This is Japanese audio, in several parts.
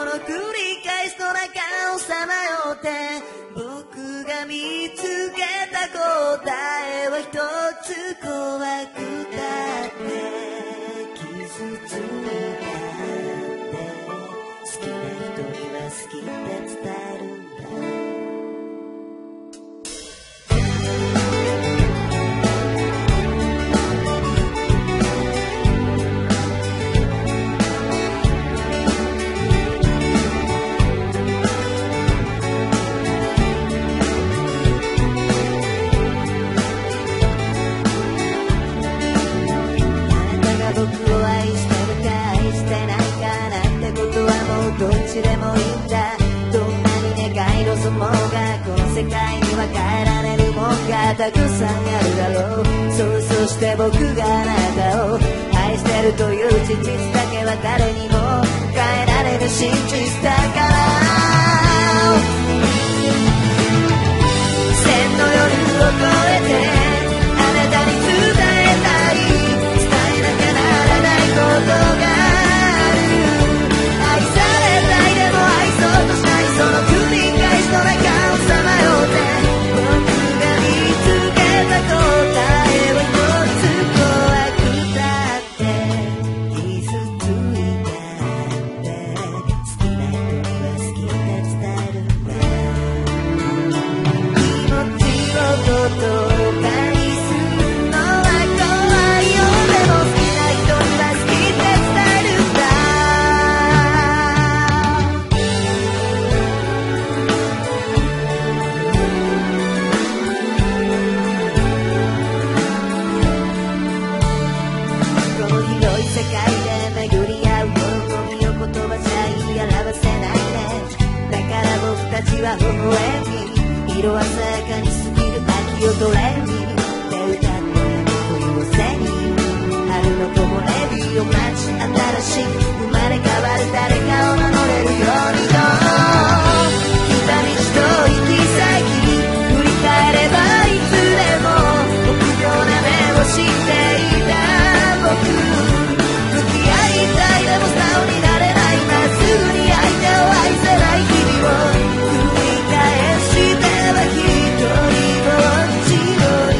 の繰り返しの中をさまよって僕が見つけた答えは一つ怖くたって傷ついたって好きな人には好きって伝えるんだ僕を愛してるか愛してないかなんてことはもうどっちでもいいんだどんなに願い望もうがこの世界には変えられるもんがたくさんあるだろうそして僕があなたを愛してるという事実だけは誰にも変えられる真実だから千の夜を越えてあなたに伝えたいことがある愛されたいでも愛そうとしないその繰り返しの中をさまよって僕が見つけた答えは一つ怖くたって傷ついたって好きな人には好きって伝えるんだ気持ちを言葉にするのは怖いよでも好きな人には好き世界で巡り合う喜びを言葉じゃ言い表せないねだから僕たちは微笑み色鮮やかに過ぎる秋をドレミで歌って冬を背に春の木漏れ日を待ち新しい生まれ変わる誰かを名乗れるようにと来た道と行き先振り返ればいつでも臆病な目をしていた僕でも素直になれないまっすぐに相手を愛せない日々を繰り返しては一人ぼっちを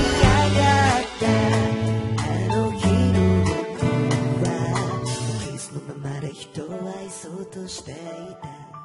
嫌がったあの日の僕はキスのままで人を愛そうとしていた